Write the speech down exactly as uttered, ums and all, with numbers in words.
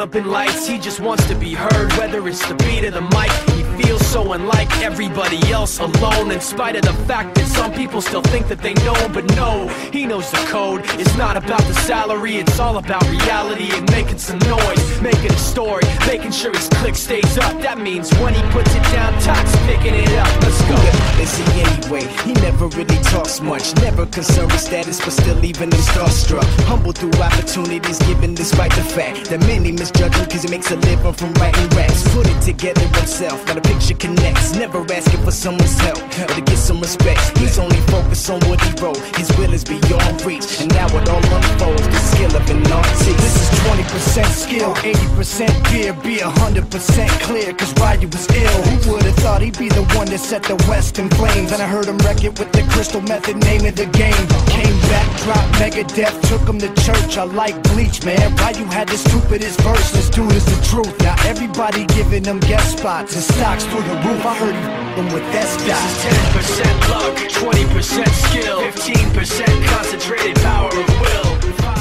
developing lights. He just wants to be heard, whether it's the beat of the mic. He feels so unlike everybody else, alone, in spite of the fact that some people still think that they know him. But no, he knows the code. It's not about the salary, it's all about reality and making some noise, making a story, making sure his click stays up. That means when he puts it down, Tox picking it up. Let's go. Is he anyway? He never really talks much, never concerned with status, but still leaving him starstruck. Humble through opportunities given despite the fact that many misjudge him cause he makes a living from writing raps. Put it together himself, got a picture connects, never asking for someone's help or to get some respect. He's only focused on what he wrote, his will is beyond reach, and now it all unfolds, the skill of an artist. This is twenty percent skill, eighty percent fear, be one hundred percent clear, cause Ryu was ill. Who would've thought he'd be the one that set the West in flames? And I heard him wreck it with the crystal method, name of the game. Came back, dropped Megadeth, took him to church. I like Bleach, man. Ryu had the stupidest verse, this dude is the truth. Now everybody giving them guest spots and stocks through the roof. I heard he f***ing with that stock. This is ten percent luck, twenty percent skill, fifteen percent concentrated power of will.